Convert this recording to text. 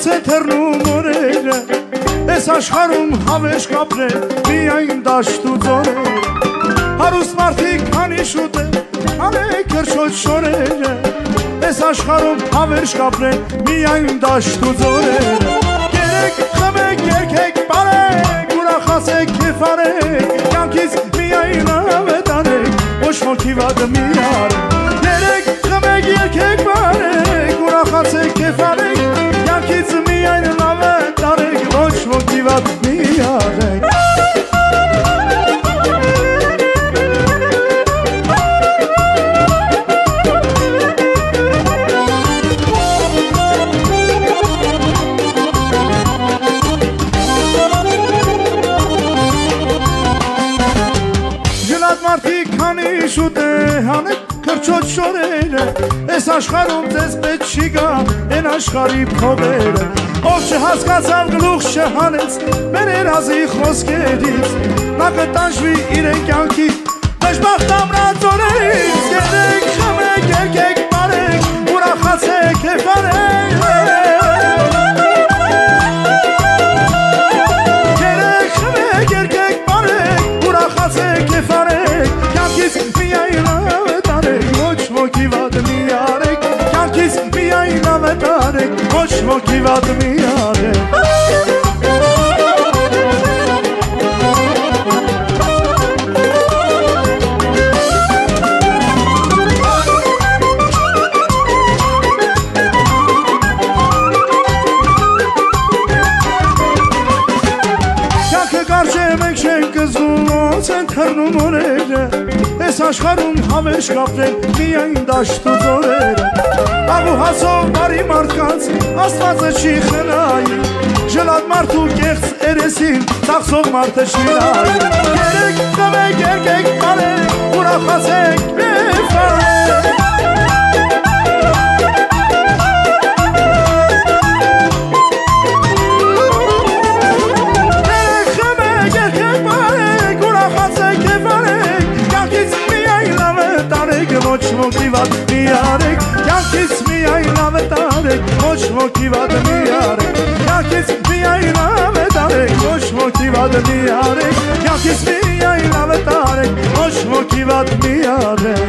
ոնց է թռնում օրերը Ես աշխարհում հավես կապրել միայն դաշտ ու ձորերը Հարուստ մարդիկ քանի շուտ է հանեք քրչոջ շորերը Ես աշխարհում հավես կապրել միայն դաշտ ու ձորերը Երեք խմեք երգեք բարեք ուրախացեք քեֆարեք Կյանքից միայն ավետ անեք ոչ ոքի վատ մի արեք Երեք խմեք երգեք բարեք ուրախացեք քեֆարեք Կյանքից միայն ավետ անեք ոչ ոքի վատ մի արեք Շուտ է հանեք քրչոջ շորերը Ես աշխարհում ձեզ պետք չի գա Են աշխարհի փողերը Ով չհասկացավ գլուխ չհանեց Մեր երազի խոսքերից Նա կտանջվի իրեն կյանքի Դժբախտ ամրած օրերից Երեք խմեք երգեք բարեք Ուրախացեք քեֆարեք Երեք խմեք երգեք բարեք Ուրախացեք քեֆարեք Կյանքից միայն ավետ արեք ոչ ոքի վատ մի արեք Կյանքից միայն ավետ արեք ոչ ոքի վատ մի արեք Կյանքը կարճ է մենք չենք զգում ոնց են թռնում օրերը Ես աշխարհում հավես կապրել միայն դաշտ ու ձորերը Աղ ու հացով բարի մարդկանց Աստվածը չի խնայի Ժլատ մարդու կեղծ երեսին Ծախսող մարդը չի նայի Երեք խմեք երգեք բարեք Ուրախացեք քեֆարեք Ոչ ոքի վատ մի արեք Կյանքից միայն ավետ արեք Ոչ ոքի վատ մի արեք Կյանքից միայն ավետ արեք Ոչ ոքի վատ մի արեք Կյանքից միայն ավետ արեք Ոչ ոքի վատ մի արեք